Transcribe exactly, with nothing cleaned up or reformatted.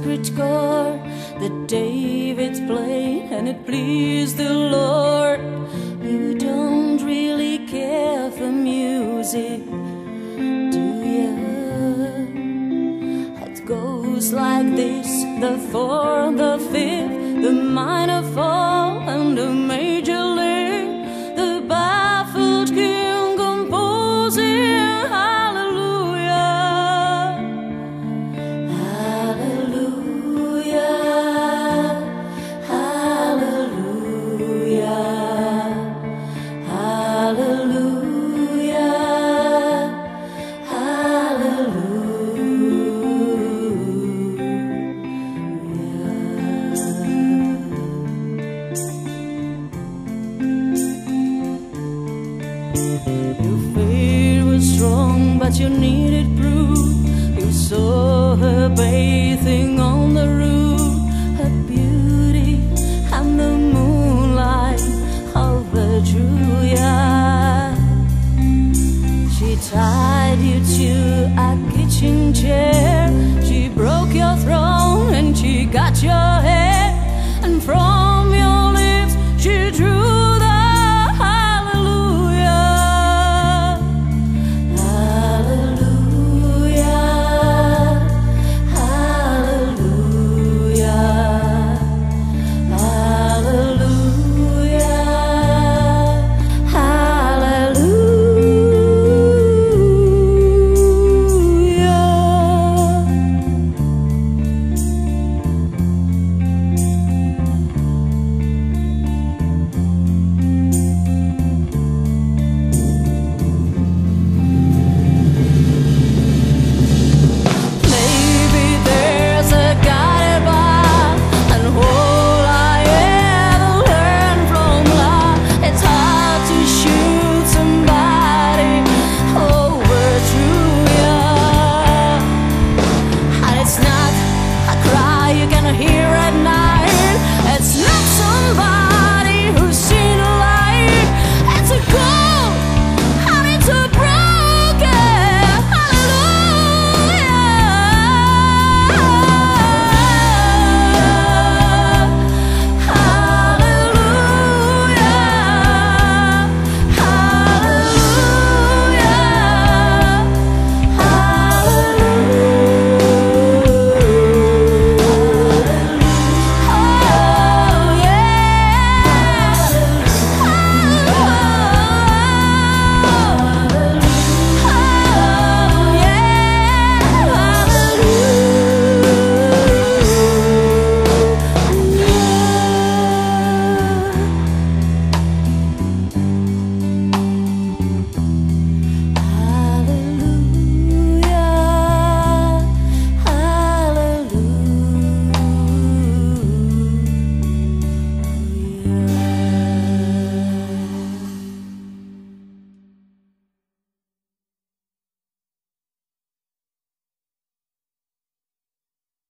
secret chord that David's played, and it pleased the Lord. You don't really care for music, do you? It goes like this: the fourth, the fifth, the minor fall, and the major lift. The baffled king composing your faith was strong, but you needed proof. You saw her bathing